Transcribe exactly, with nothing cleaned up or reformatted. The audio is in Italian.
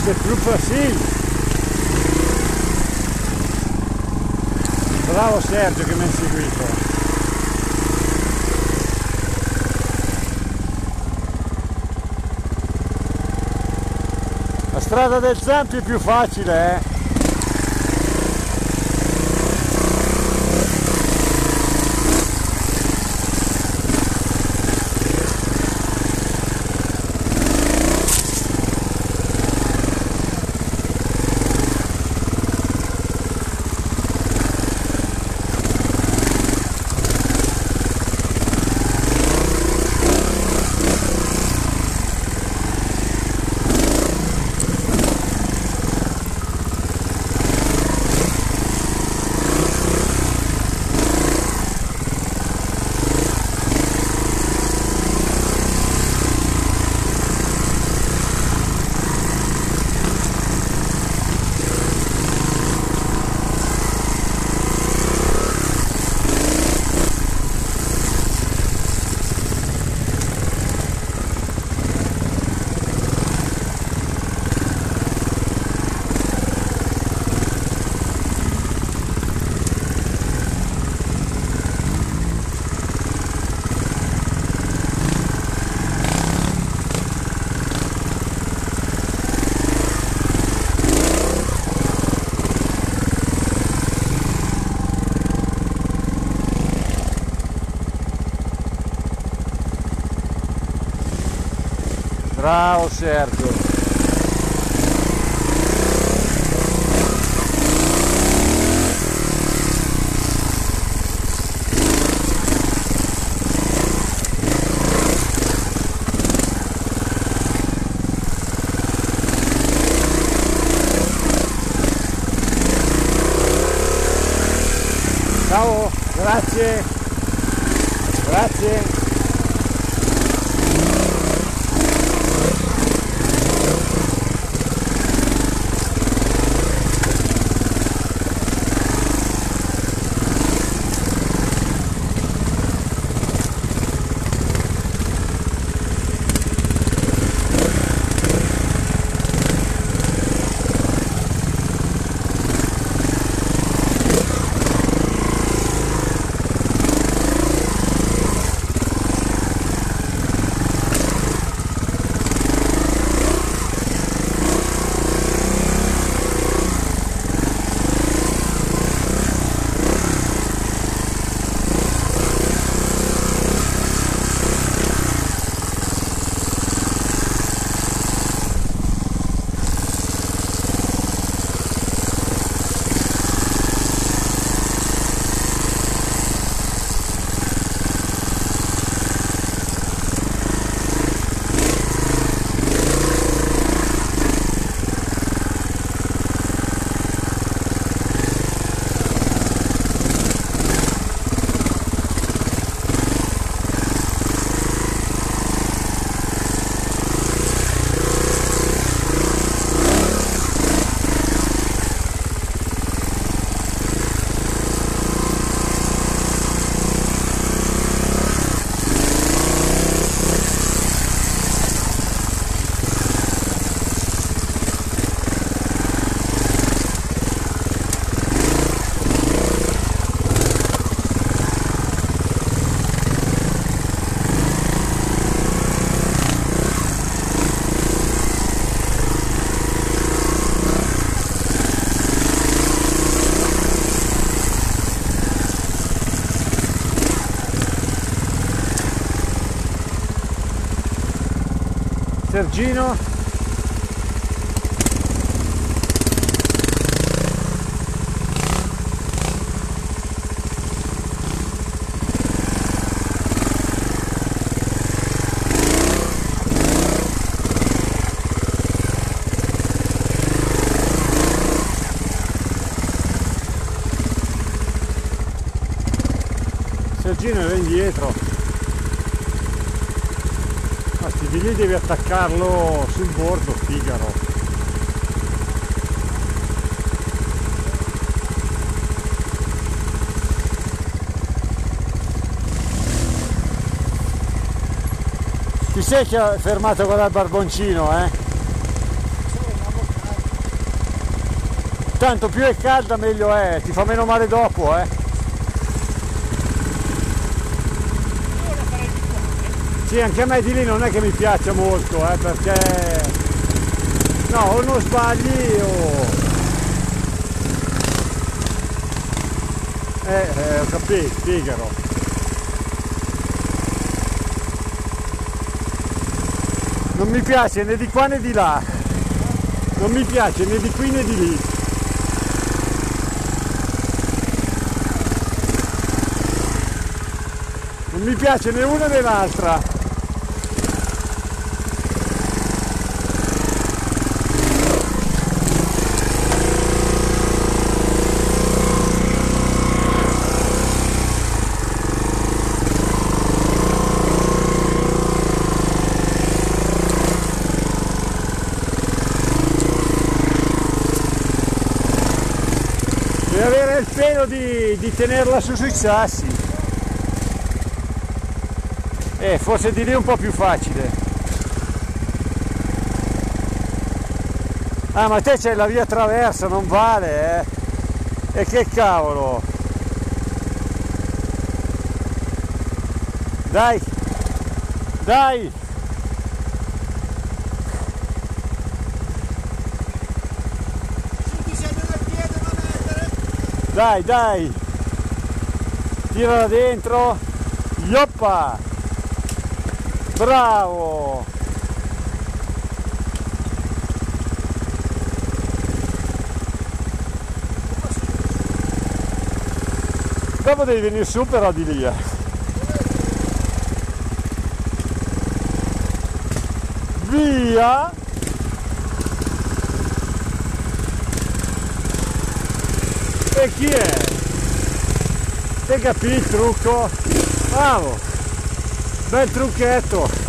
C'est plus facile. Bravo Sergio che mi hai seguito. La strada del Zampi è più facile, eh? Bravo Sergio. Ciao, grazie. Grazie. Sergino, Sergino è indietro. Di lì devi attaccarlo sul bordo, Figaro. Ti sei fermato con il barboncino, eh? tanto più è calda meglio è, ti fa meno male dopo, eh. Sì, anche a me di lì non è che mi piaccia molto, eh, perché no, o non sbagli o eh, eh ho capito, Figaro. Non mi piace né di qua né di là, non mi piace né di qui né di lì. Non mi piace né una né l'altra. Devi avere il pelo di, di tenerla su sui sassi. Eh, forse di lì è un po' più facile. Ah, ma te c'hai la via traversa, non vale, eh? E che cavolo! Dai! Dai! Dai, dai! Tirala dentro! Yoppa! Bravo! Dopo devi venire su però di lì, eh. Via! E chi è? Te capì il trucco? Bravo! Bel trucchetto!